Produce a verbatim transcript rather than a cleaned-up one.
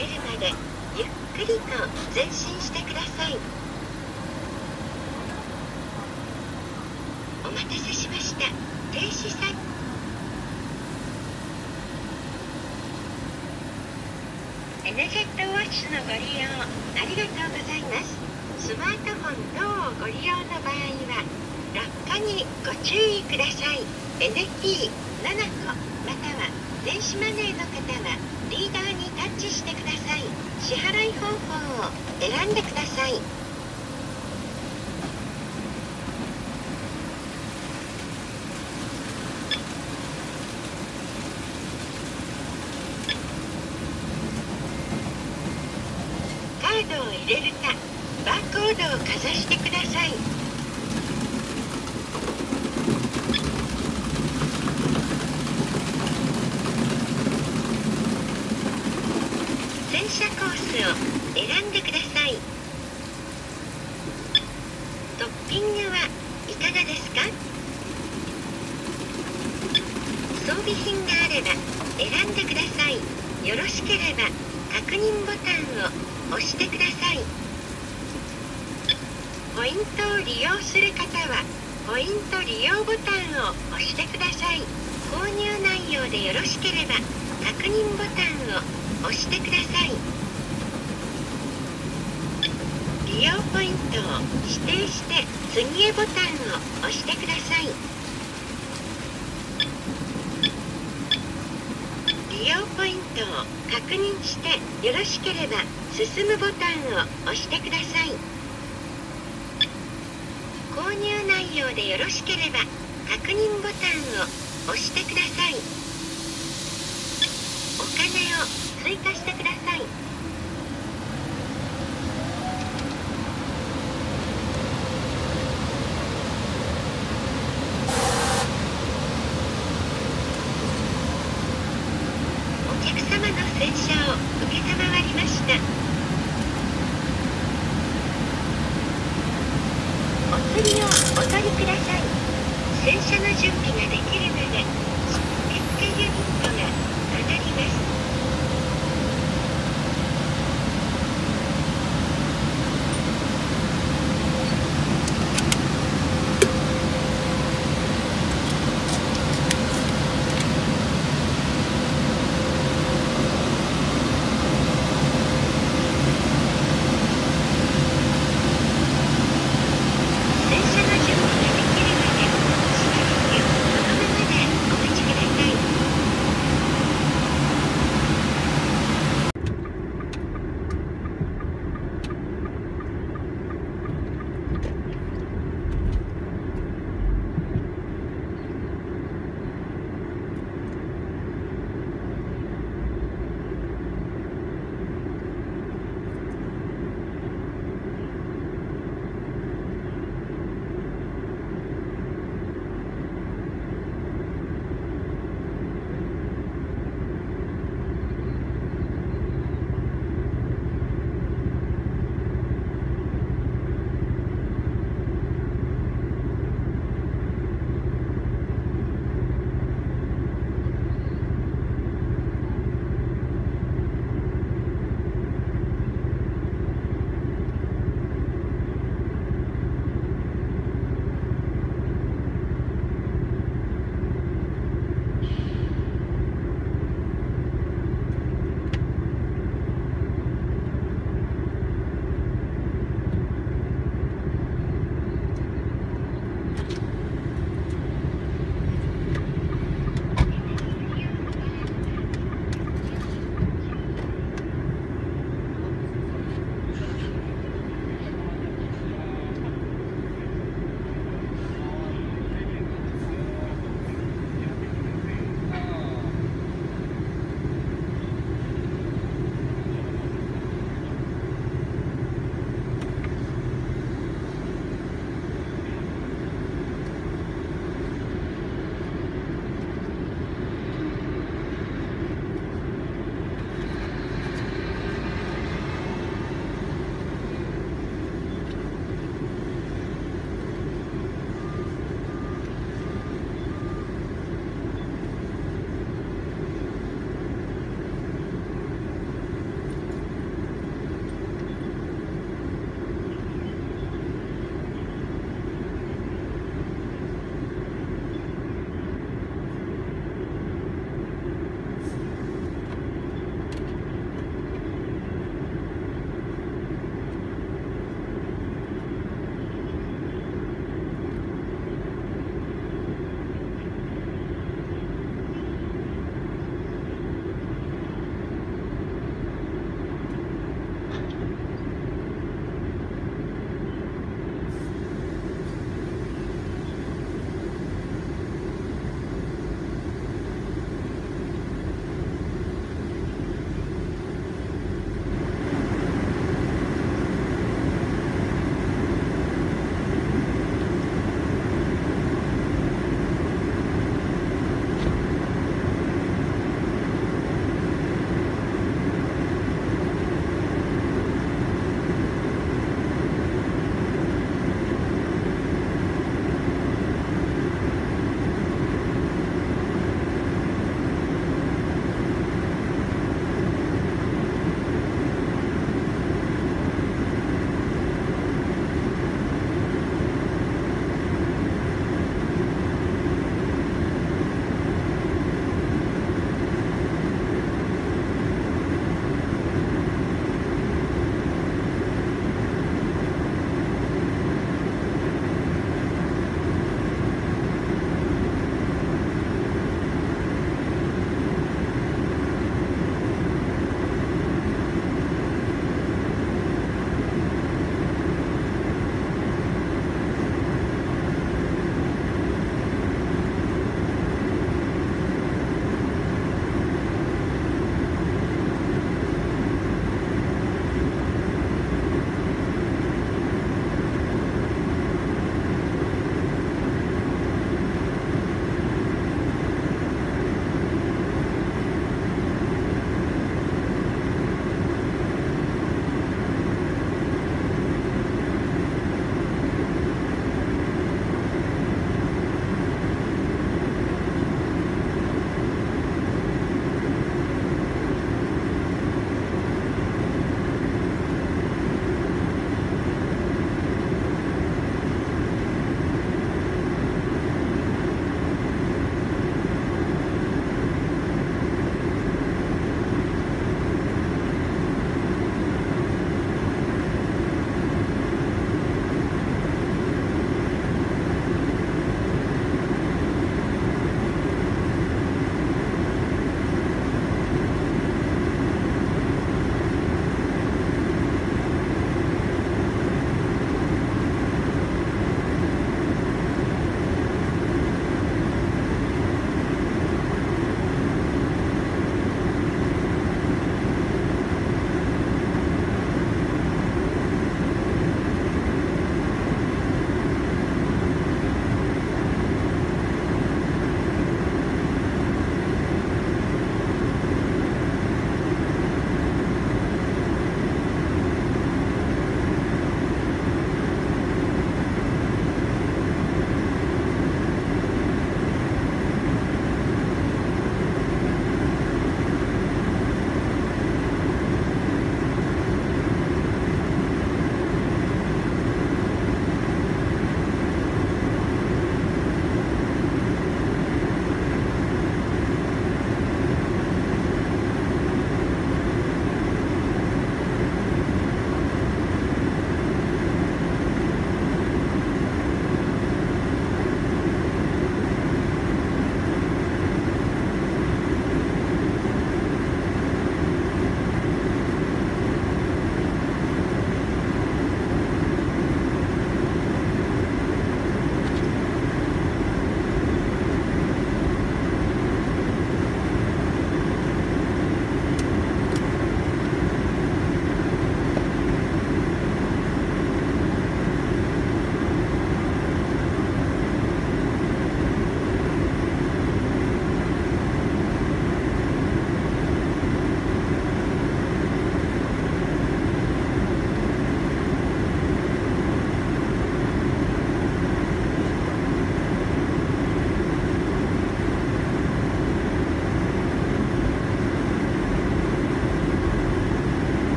出るまでゆっくりと前進してください。お待たせしました。停止サイン。エナジェットウォッシュのご利用ありがとうございます。スマートフォン等をご利用の場合は落下にご注意ください。エヌティーなな 個または電子マネーの方はリーダーにタッチしてください。支払い方法を選んでください。カードを入れるかバーコードをかざしてください。洗車コースを選んでください。トッピングはいかがですか？装備品があれば選んでください。よろしければ確認ボタンを押してください。ポイントを利用する方はポイント利用ボタンを押してください。購入内容でよろしければ確認ボタンを押してください。利用ポイントを指定して次へボタンを押してください。利用ポイントを確認してよろしければ進むボタンを押してください。購入内容でよろしければ確認ボタンを押してください。お金を追加してください。お客様の洗車を承りました。お釣りをお取りください。洗車の準備ができるまで